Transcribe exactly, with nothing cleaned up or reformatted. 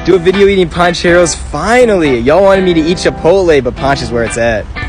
Do a video eating Pancheros. Finally. Y'all wanted me to eat Chipotle, but Panch is where it's at.